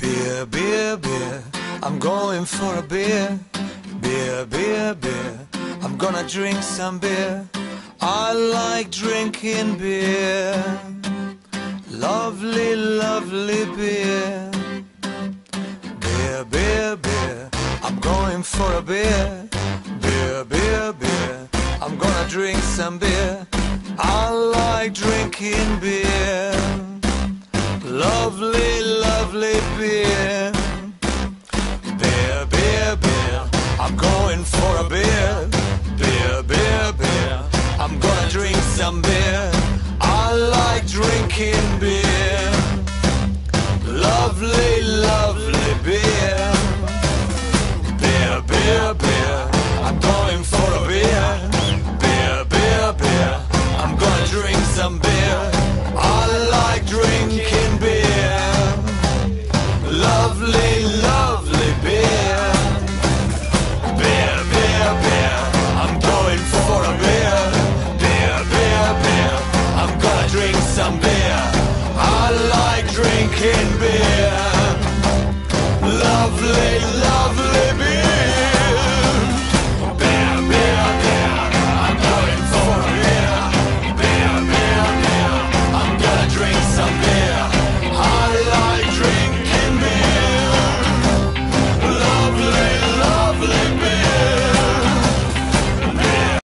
Beer, beer, beer, I'm going for a beer. Beer, beer, beer, I'm gonna drink some beer. I like drinking beer. Lovely, lovely beer. Beer, beer, beer, I'm going for a beer. Beer, beer, beer, I'm gonna drink some beer. I like drinking beer. Lovely, lovely beer.